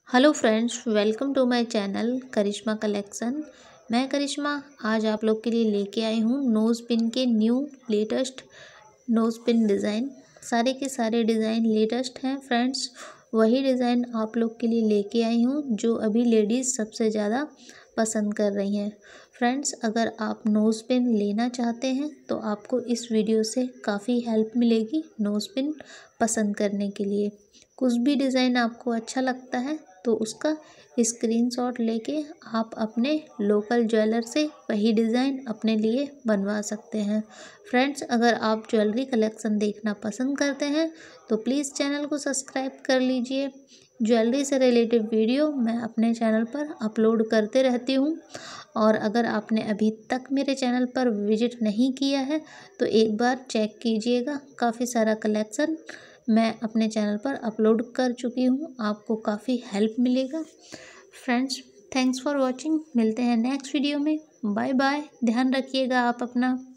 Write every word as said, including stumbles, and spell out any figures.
Hello friends, welcome to my channel Karishma collection. मैं करिश्मा आज आप लोग के लिए लेके आई हूँ नोज़ पिन के new latest nose pin design. सारे के सारे डिज़ाइन लेटेस्ट हैं फ्रेंड्स। वही डिज़ाइन आप लोग के लिए लेके आई हूँ जो अभी लेडीज़ सबसे ज़्यादा पसंद कर रही हैं। फ्रेंड्स, अगर आप नोज़ पिन लेना चाहते हैं तो आपको इस वीडियो से काफ़ी हेल्प मिलेगी नोज़ पिन पसंद करने के लिए। कुछ भी डिज़ाइन आपको अच्छा लगता है तो उसका स्क्रीनशॉट लेके आप अपने लोकल ज्वेलर से वही डिज़ाइन अपने लिए बनवा सकते हैं। फ्रेंड्स, अगर आप ज्वेलरी कलेक्शन देखना पसंद करते हैं तो प्लीज़ चैनल को सब्सक्राइब कर लीजिए। ज्वेलरी से रिलेटेड वीडियो मैं अपने चैनल पर अपलोड करते रहती हूँ, और अगर आपने अभी तक मेरे चैनल पर विजिट नहीं किया है तो एक बार चेक कीजिएगा। काफ़ी सारा कलेक्शन मैं अपने चैनल पर अपलोड कर चुकी हूँ, आपको काफ़ी हेल्प मिलेगा। Friends, thanks for watching. मिलते हैं नेक्स्ट वीडियो में। Bye bye. ध्यान रखिएगा आप अपना।